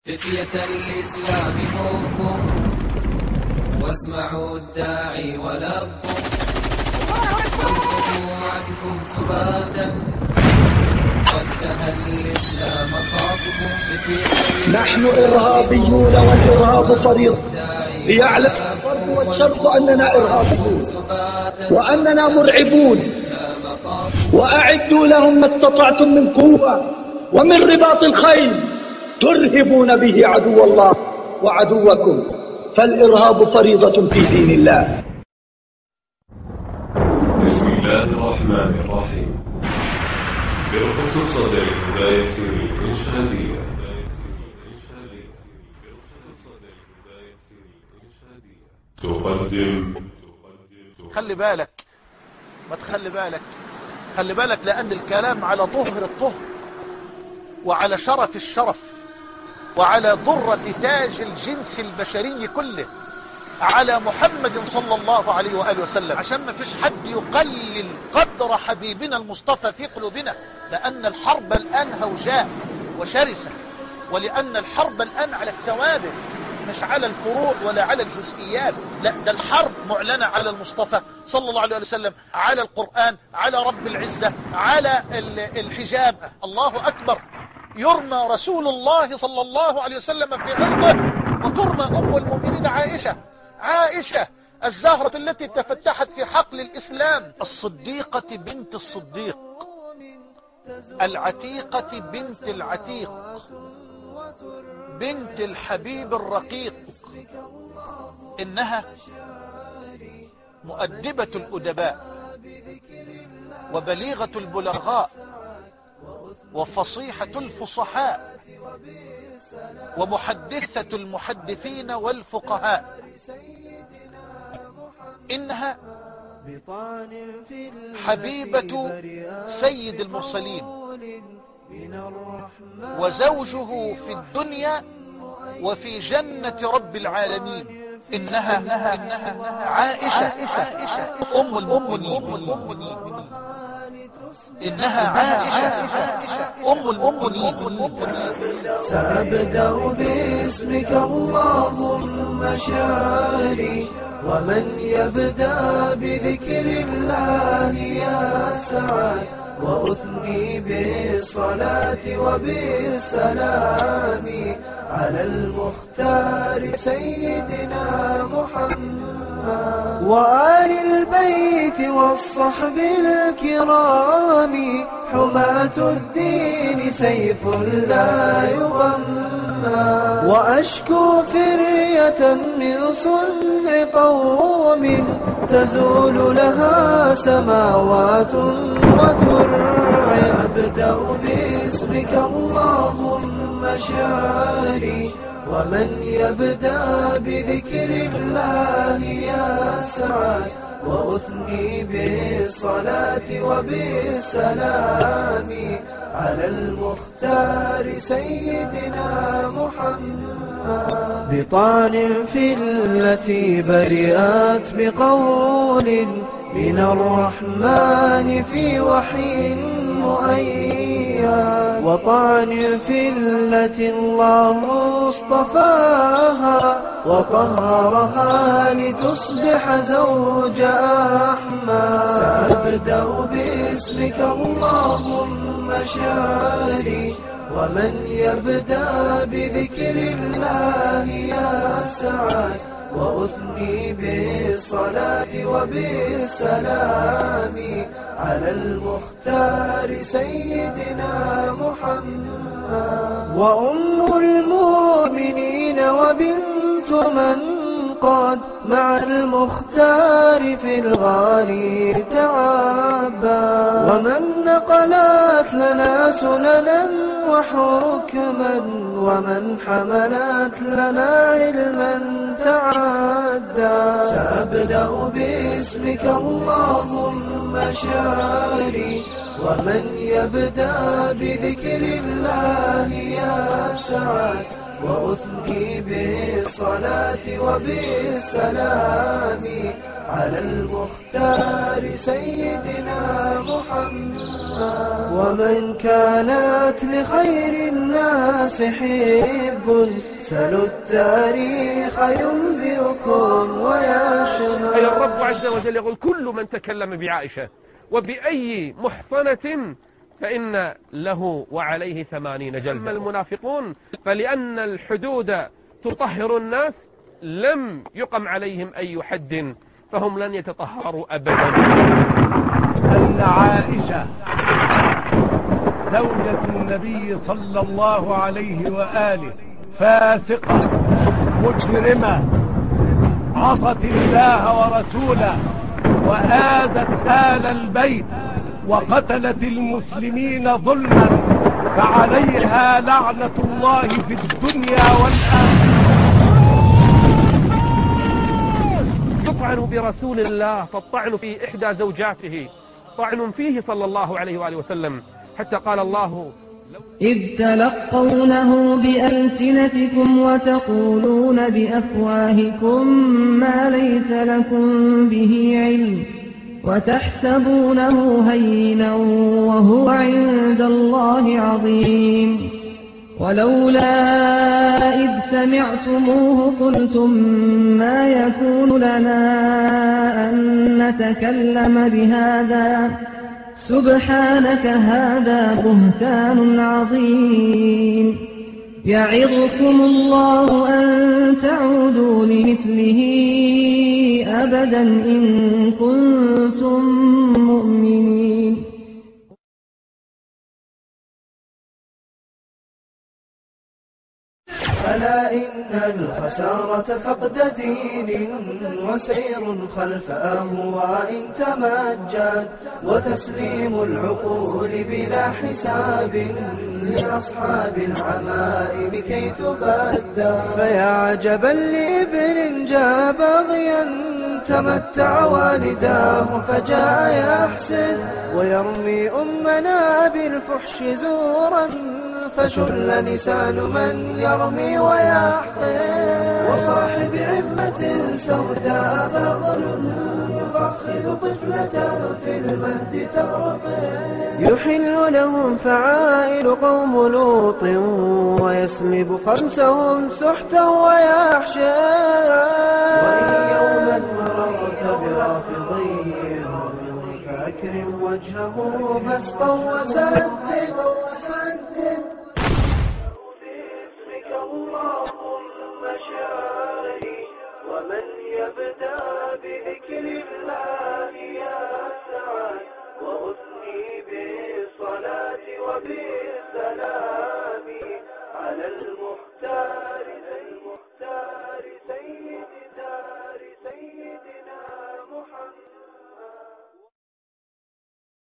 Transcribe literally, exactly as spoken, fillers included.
فتية الإسلام هبوا واسمعوا الداعي ولبوا وانفضوا عنكم سباتا وانتهى الإسلام خاطبوا. نحن إرهابيون والإرهاب فريضة. ليعلم الغرب والشرق أننا إرهابيون وأننا مرعبون، وأعدوا لهم ما استطعتم من قوة ومن رباط الخيل ترهبون به عدو الله وعدوكم، فالإرهاب فريضة في دين الله. بسم الله الرحمن الرحيم. فرقة صدر الهداية الإنشادية تقدم. خلي بالك، ما تخلي بالك، خلي بالك، لأن الكلام على طهر الطهر وعلى شرف الشرف وعلى ضرة تاج الجنس البشري كله، على محمد صلى الله عليه وآله وسلم، عشان ما فيش حد يقلل قدر حبيبنا المصطفى في قلوبنا، لأن الحرب الآن هوجاء وشرسة، ولأن الحرب الآن على الثوابت مش على الفروع ولا على الجزئيات، لا، ده الحرب معلنة على المصطفى صلى الله عليه وسلم، على القرآن، على رب العزة، على الحجاب. الله أكبر. يرمى رسول الله صلى الله عليه وسلم في عرضه، وترمى أم المؤمنين عائشة عائشة الزهرة التي تفتحت في حقل الإسلام، الصديقة بنت الصديق، العتيقة بنت العتيق، بنت الحبيب الرقيق. إنها مؤدبة الأدباء وبليغة البلغاء وفصيحة الفصحاء ومحدثة المحدثين والفقهاء. إنها حبيبة سيد المرسلين وزوجه في الدنيا وفي جنة رب العالمين. إنها إنها عائشة عائشة أم المؤمنين. إنها عائشة عائشة أم المؤمنين. سأبدأ باسمك اللهم شعري، ومن يبدأ بذكر الله يسعد، وأثني بالصلاة وبالسلام على المختار سيدنا محمد وآل البيت والصحب الكرام، حماة الدين سيف لا يغمى، وأشكو فرية من صنع قوم تزول لها سماوات وترعى. أبدأ باسمك اللهم شعري، ومن يبدأ بذكر الله يسعد، وأثني بالصلاة وبالسلام على المختار سيدنا محمد. بطعن في التي برئت بقول من الرحمن في وحي مؤيد، وطعن في التي الله اصطفاها وطهرها لتصبح زوج أحمد. سأبدأ باسمك اللهم شعري، ومن يبدأ بذكر الله يسعد، وأثني بالصلاة وبالسلام على المختار سيدنا محمد. وأم المؤمنين وبنت من قد مع المختار في الغار تعبى، ومن نقلت لنا سننا وحكما، ومن حملت لنا علما تعدى. سأبدأ باسمك اللهم شعري، ومن يبدأ بذكر الله يسعد وأثني بالصلاة وبالسلام على المختار سيدنا محمد. ومن كانت لخير الناس حب سلوا التاريخ ينبئكم ويشهد. أي الرب عز وجل يقول كل من تكلم بعائشة وبأي محصنة فإن له وعليه ثمانين جلدة. أما المنافقون فلأن الحدود تطهر الناس لم يقم عليهم أي حد فهم لن يتطهروا أبدا. أن عائشة زوجة النبي صلى الله عليه وآله فاسقة مجرمة عصت الله ورسوله وآذت آل البيت وقتلت المسلمين ظلما فعليها لعنة الله في الدنيا والآخرة. تطعن برسول الله فالطعن في إحدى زوجاته طعن فيه صلى الله عليه وآله وسلم حتى قال الله إذ تلقونه بألسنتكم وتقولون بأفواهكم ما ليس لكم به علم وتحسبونه هينا وهو عند الله عظيم. ولولا إذ سمعتموه قلتم ما يكون لنا أن نتكلم بهذا سبحانك هذا بهتان عظيم. يعظكم الله أن تعودوا لمثله أبدا إن كنتم مؤمنين. ألا إن الخسارة فقد دين وسير خلف أهواء تمجد وتسليم العقول بلا حساب لأصحاب العمائم كي تبدى. فيا عجبا لابن جاء باغيا تمتع والداه فجاء يحسن ويرمي أمنا بالفحش زورا فشل لسان من يرمي ويحقن. وصاحب عمة سوداء بغل يفخذ طفلة في المهد ترقن. يحل لهم فعائل قوم لوط ويسلب خمسهم سحتا ويحشى. وإن يوما مررت برافضي فأكرم وجهه بسطا وسدد اللهم شاري. ومن يبدأ بذكر الله يسعد وأثني بالصلاة وبالسلام على المختار